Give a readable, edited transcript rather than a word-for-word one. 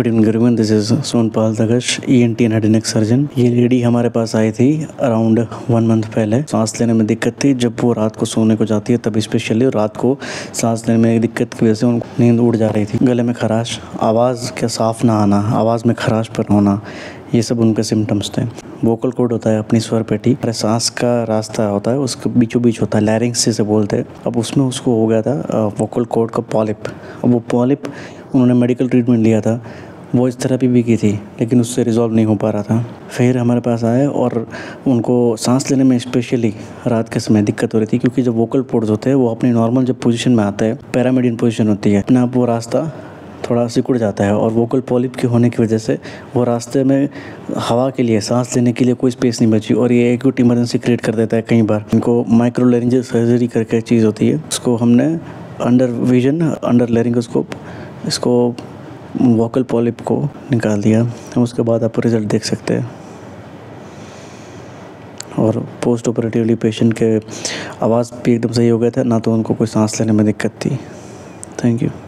Afternoon everyone, this is Sonpal Dagash, ENT and head and neck surgeon. ये lady हमारे पास आई थी अराउंड 1 मंथ पहले। सांस लेने में दिक्कत थी। जब वो रात को सोने को जाती है तब स्पेशली रात को सांस लेने में दिक्कत की वजह से उनको नींद उड़ जा रही थी। गले में खराश, आवाज़ का साफ ना आना, आवाज़ में खराश पर होना, ये सब उनके सिम्टम्स थे। वोकल कॉर्ड होता है अपनी स्वर पेटी, अरे सांस का रास्ता होता है उसके बीचों बीच होता है, लैरिंक्स जिसे बोलते हैं। अब उसमें उसको हो गया था वोकल कॉर्ड का पॉलिप। अब वो पॉलिप उन्होंने मेडिकल ट्रीटमेंट लिया था, वॉइस थेरेपी भी की थी, लेकिन उससे रिजॉल्व नहीं हो पा रहा था। फिर हमारे पास आए और उनको सांस लेने में स्पेशली रात के समय दिक्कत हो रही थी, क्योंकि जब वोकल कॉर्ड्स होते हैं वो अपनी नॉर्मल जब पोजीशन में आता है, पैरामीडियन पोजीशन होती है, अपने आप वो रास्ता थोड़ा सिकुड़ जाता है और वोकल पॉलिप के होने की वजह से वो रास्ते में हवा के लिए, सांस लेने के लिए कोई स्पेस नहीं बची और ये एक्यूट इमरजेंसी क्रिएट कर देता है कई बार। इनको माइक्रोलैरिंजियल सर्जरी करके चीज़ होती है, उसको हमने अंडर विजन, अंडर लैरिंगोस्कोप इसको वोकल पॉलिप को निकाल दिया। उसके बाद आप रिज़ल्ट देख सकते हैं। और पोस्ट ऑपरेटिवली पेशेंट के आवाज़ भी एकदम सही हो गया था, ना तो उनको कोई सांस लेने में दिक्कत थी। Thank you.